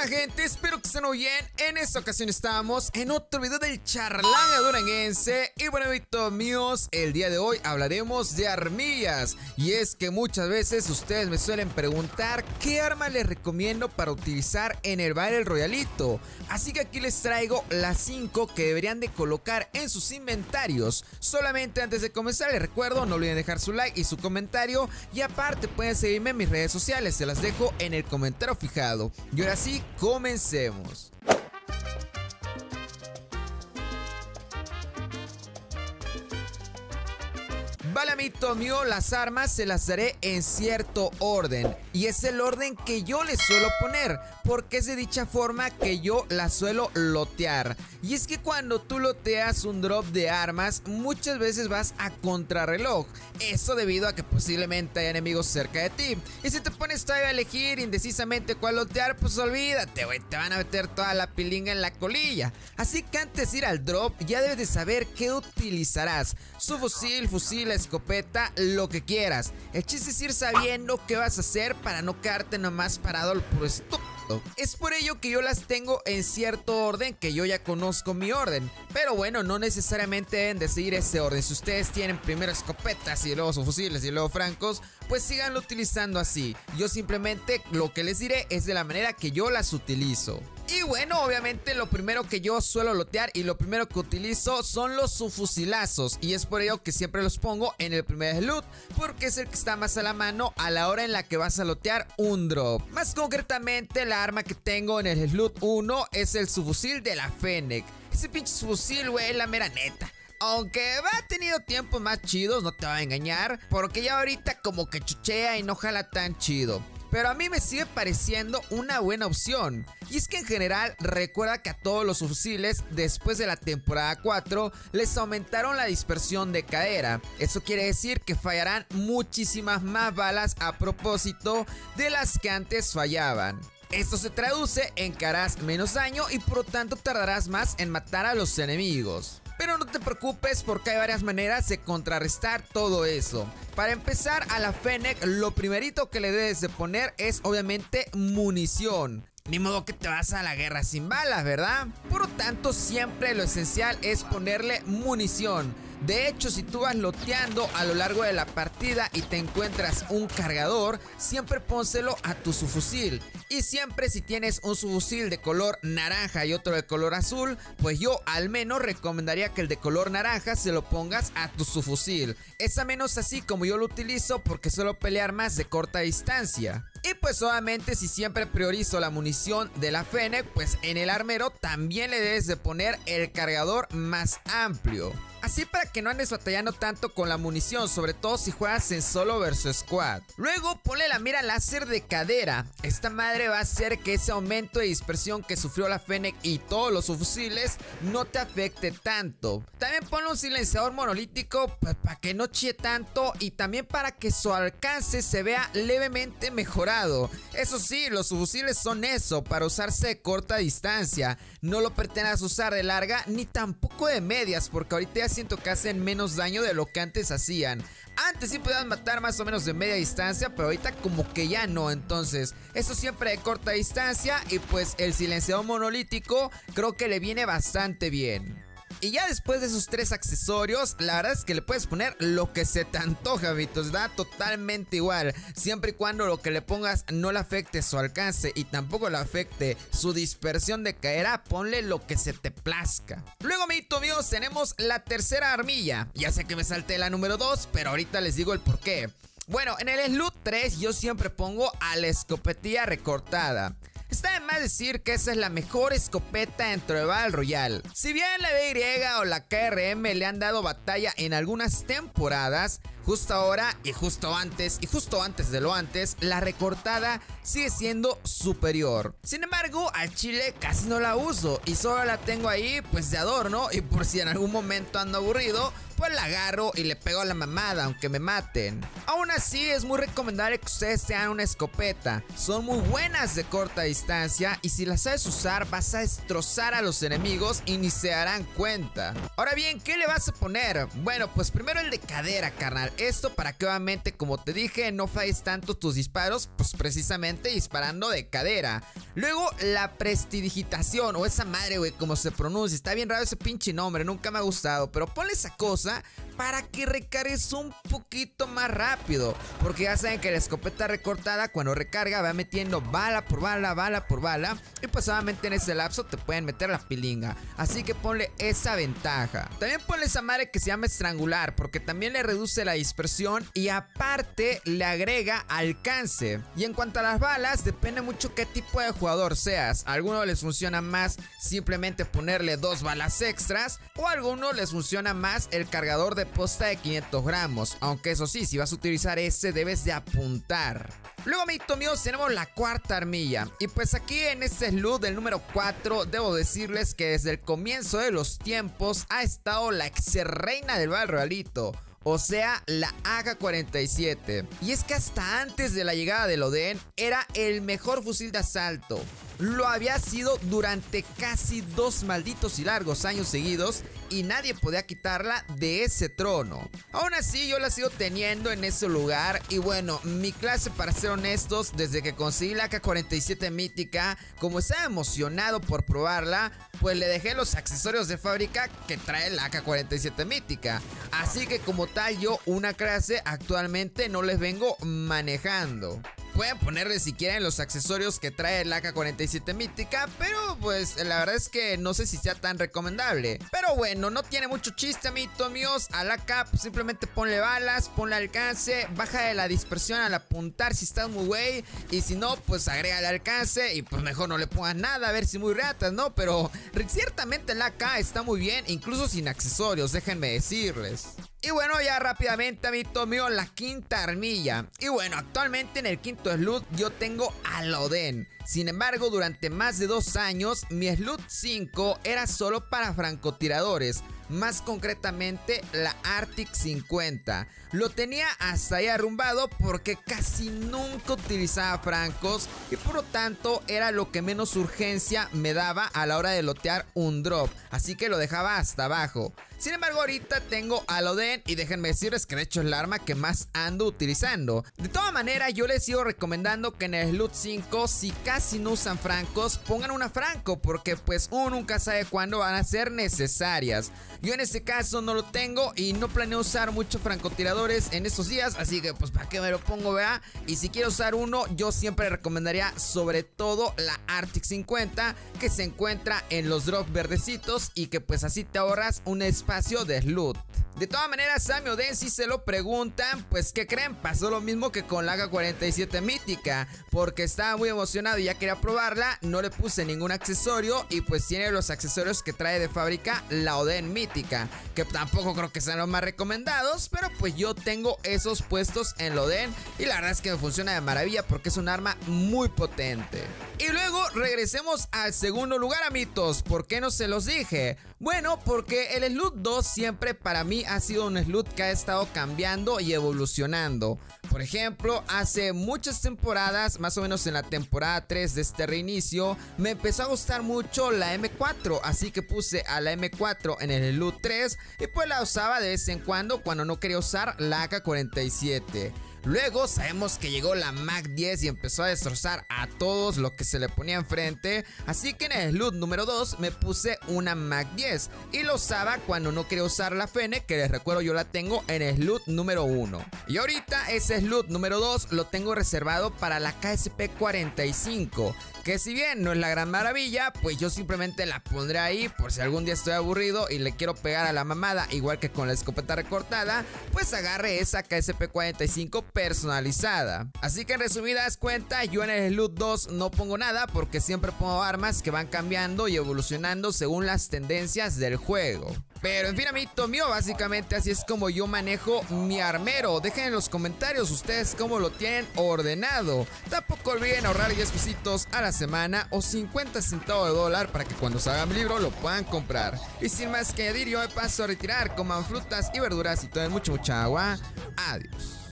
Hola gente, espero que estén muy bien. En esta ocasión estamos en otro video del Charlanga Duranguense. Y bueno, amiguitos míos, el día de hoy hablaremos de armillas. Y es que muchas veces ustedes me suelen preguntar qué arma les recomiendo para utilizar en el Battle Royalito. Así que aquí les traigo las 5 que deberían de colocar en sus inventarios. Solamente antes de comenzar les recuerdo, no olviden dejar su like y su comentario. Y aparte pueden seguirme en mis redes sociales, se las dejo en el comentario fijado. Y ahora sí, comencemos. Vale, amiguito mío, las armas se las daré en cierto orden. Y es el orden que yo les suelo poner, porque es de dicha forma que yo las suelo lotear. Y es que cuando tú loteas un drop de armas, muchas veces vas a contrarreloj. Eso debido a que posiblemente hay enemigos cerca de ti. Y si te pones todavía a elegir indecisamente cuál lotear, pues olvídate, güey, te van a meter toda la pilinga en la colilla. Así que antes de ir al drop, ya debes de saber qué utilizarás. Su fusil, escopeta, lo que quieras. El chiste es ir sabiendo qué vas a hacer para no quedarte nomás parado al puro estúpido. Es por ello que yo las tengo en cierto orden, que yo ya conozco mi orden. Pero bueno, no necesariamente deben de seguir ese orden. Si ustedes tienen primero escopetas y luego sus fusiles y luego francos, pues síganlo utilizando así. Yo simplemente lo que les diré es de la manera que yo las utilizo. Y bueno, obviamente lo primero que yo suelo lotear y lo primero que utilizo son los subfusilazos. Y es por ello que siempre los pongo en el primer loot, porque es el que está más a la mano a la hora en la que vas a lotear un drop. Más concretamente, la arma que tengo en el loot 1 es el subfusil de la Fennec. Ese pinche subfusil, güey, es la mera neta. Aunque ha tenido tiempos más chidos, no te va a engañar, porque ya ahorita como que chuchea y no jala tan chido. Pero a mí me sigue pareciendo una buena opción. Y es que en general recuerda que a todos los fusiles después de la temporada 4 les aumentaron la dispersión de cadera. Eso quiere decir que fallarán muchísimas más balas a propósito de las que antes fallaban. Esto se traduce en que harás menos daño y por lo tanto tardarás más en matar a los enemigos. Pero no te preocupes porque hay varias maneras de contrarrestar todo eso. Para empezar, a la Fennec lo primerito que le debes de poner es obviamente munición. Ni modo que te vas a la guerra sin balas, ¿verdad? Por lo tanto, siempre lo esencial es ponerle munición. De hecho, si tú vas loteando a lo largo de la partida y te encuentras un cargador, siempre pónselo a tu subfusil. Y siempre si tienes un subfusil de color naranja y otro de color azul, pues yo al menos recomendaría que el de color naranja se lo pongas a tu subfusil. Es a menos así como yo lo utilizo porque suelo pelear más de corta distancia. Y pues obviamente si siempre priorizo la munición de la Fennec, pues en el armero también le debes de poner el cargador más amplio. Así para que no andes batallando tanto con la munición, sobre todo si juegas en solo versus squad. Luego ponle la mira láser de cadera. Esta madre va a hacer que ese aumento de dispersión que sufrió la Fennec y todos los subfusiles no te afecte tanto. También ponle un silenciador monolítico pues, para que no chille tanto y también para que su alcance se vea levemente mejorado. Eso sí, los subfusiles son eso, para usarse de corta distancia. No lo pretendas usar de larga ni tampoco de medias, porque ahorita ya siento que hacen menos daño de lo que antes hacían. Antes sí podían matar más o menos de media distancia, pero ahorita como que ya no. Entonces, eso siempre de corta distancia. Y pues el silenciador monolítico creo que le viene bastante bien. Y ya después de esos 3 accesorios, la verdad es que le puedes poner lo que se te antoja, amiguitos. Da totalmente igual, siempre y cuando lo que le pongas no le afecte su alcance y tampoco le afecte su dispersión de cadera. Ponle lo que se te plazca. Luego, amiguitos míos, tenemos la tercera armilla. Ya sé que me salté la número 2, pero ahorita les digo el porqué. Bueno, en el loot 3 yo siempre pongo a la escopetilla recortada. Está de más decir que esa es la mejor escopeta dentro de Battle Royale. Si bien la BY o la KRM le han dado batalla en algunas temporadas, justo ahora y justo antes de lo antes, la recortada sigue siendo superior. Sin embargo, al chile casi no la uso y solo la tengo ahí pues de adorno y por si en algún momento ando aburrido, pues la agarro y le pego a la mamada aunque me maten. Aún así es muy recomendable que ustedes tengan una escopeta. Son muy buenas de corta distancia y si las sabes usar vas a destrozar a los enemigos y ni se darán cuenta. Ahora bien, ¿qué le vas a poner? Bueno, pues primero el de cadera, carnal. Esto para que obviamente, como te dije, no falles tanto tus disparos, pues precisamente disparando de cadera. Luego la prestidigitación, o esa madre, güey, como se pronuncia. Está bien raro ese pinche nombre, nunca me ha gustado. Pero ponle esa cosa para que recargues un poquito más rápido. Porque ya saben que la escopeta recortada, cuando recarga, va metiendo bala por bala, bala por bala. Y pues obviamente en ese lapso te pueden meter la pilinga. Así que ponle esa ventaja. También ponle esa madre que se llama estrangular, porque también le reduce la dispersión y aparte le agrega alcance. Y en cuanto a las balas, depende mucho qué tipo de jugador seas. A algunos les funciona más simplemente ponerle 2 balas extras, o a algunos les funciona más el cargador de posta de 500 gramos. Aunque eso sí, si vas a utilizar ese debes de apuntar. Luego, amiguitos míos, tenemos la cuarta armilla. Y pues aquí en este loot del número 4, debo decirles que desde el comienzo de los tiempos ha estado la ex reina del Battle Royalito, o sea, la AK-47. Y es que hasta antes de la llegada del Oden era el mejor fusil de asalto. Lo había sido durante casi 2 malditos y largos años seguidos y nadie podía quitarla de ese trono. Aún así, yo la sigo teniendo en ese lugar. Y bueno, mi clase, para ser honestos, desde que conseguí la AK-47 mítica, como estaba emocionado por probarla, pues le dejé los accesorios de fábrica que trae la AK-47 mítica. Así que como tal, yo una clase actualmente no les vengo manejando. Pueden ponerle si quieren los accesorios que trae la AK-47 mítica, pero pues la verdad es que no sé si sea tan recomendable. Pero bueno, no tiene mucho chiste, amiguitos míos. A la AK simplemente ponle balas, ponle alcance, baja de la dispersión al apuntar si estás muy güey, y si no, pues agrega el alcance y pues mejor no le pongas nada, a ver si muy ratas, ¿no? Pero ciertamente la AK está muy bien, incluso sin accesorios, déjenme decirles. Y bueno, ya rápidamente, amiguito mío, la quinta armilla. Y bueno, actualmente en el quinto slot yo tengo al Oden. Sin embargo, durante más de 2 años, mi slot 5 era solo para francotiradores. Más concretamente, la Arctic 50. Lo tenía hasta ahí arrumbado porque casi nunca utilizaba francos y por lo tanto era lo que menos urgencia me daba a la hora de lotear un drop. Así que lo dejaba hasta abajo. Sin embargo, ahorita tengo al Oden y déjenme decirles que de hecho es el arma que más ando utilizando. De todas maneras, yo les sigo recomendando que en el slot 5, si casi no usan francos, pongan una franco, porque pues uno nunca sabe cuándo van a ser necesarias. Yo en este caso no lo tengo y no planeo usar muchos francotiradores en estos días, así que pues para qué me lo pongo, vea. Y si quiero usar uno, yo siempre recomendaría sobre todo la Arctic 50, que se encuentra en los drops verdecitos y que pues así te ahorras un espacio de loot. De todas maneras, a mi Oden, si se lo preguntan, pues ¿qué creen? Pasó lo mismo que con la AK-47 mítica, porque estaba muy emocionado y ya quería probarla, no le puse ningún accesorio y pues tiene los accesorios que trae de fábrica la Oden mítica, que tampoco creo que sean los más recomendados, pero pues yo tengo esos puestos en la Oden y la verdad es que me funciona de maravilla porque es un arma muy potente. Y luego regresemos al segundo lugar, amitos. ¿Por qué no se los dije? Bueno, porque el slot 2 siempre para mí ha sido un slot que ha estado cambiando y evolucionando. Por ejemplo, hace muchas temporadas, más o menos en la temporada 3 de este reinicio, me empezó a gustar mucho la M4, así que puse a la M4 en el slot 3 y pues la usaba de vez en cuando no quería usar la AK-47. Luego sabemos que llegó la Mac 10 y empezó a destrozar a todos lo que se le ponía enfrente. Así que en el slot número 2 me puse una Mac 10 y lo usaba cuando no quería usar la Fene, que les recuerdo yo la tengo en el slot número 1. Y ahorita ese slot número 2 lo tengo reservado para la KSP-45, que si bien no es la gran maravilla, pues yo simplemente la pondré ahí por si algún día estoy aburrido y le quiero pegar a la mamada, igual que con la escopeta recortada, pues agarre esa KSP-45 personalizada. Así que en resumidas cuentas, yo en el slot 2 no pongo nada porque siempre pongo armas que van cambiando y evolucionando según las tendencias del juego. Pero en fin, amiguito mío, básicamente así es como yo manejo mi armero. Dejen en los comentarios ustedes cómo lo tienen ordenado. Tampoco olviden ahorrar 10 pesitos a la semana o 50 centavos de dólar para que cuando salga mi libro lo puedan comprar. Y sin más que añadir, yo me paso a retirar. Coman frutas y verduras y tomen mucha agua. Adiós.